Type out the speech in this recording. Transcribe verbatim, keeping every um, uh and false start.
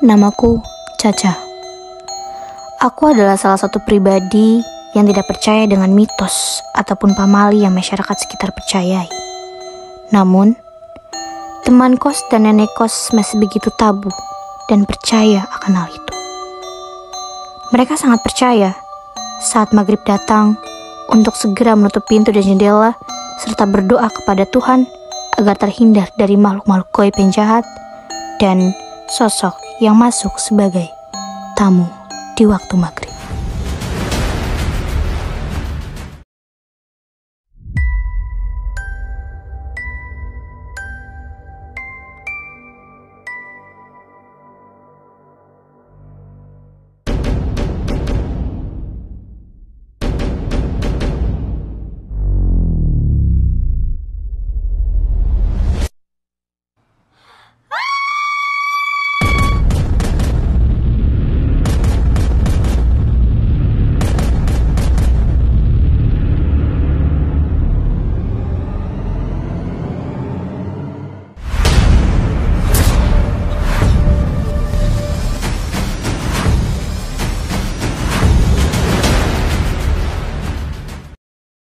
Namaku Caca. Aku adalah salah satu pribadi yang tidak percaya dengan mitos ataupun pamali yang masyarakat sekitar percayai. Namun, teman kos dan nenek kos masih begitu tabu dan percaya akan hal itu. Mereka sangat percaya saat maghrib datang untuk segera menutup pintu dan jendela serta berdoa kepada Tuhan agar terhindar dari makhluk-makhluk gaib yang jahat dan sosok yang masuk sebagai tamu di waktu maghrib.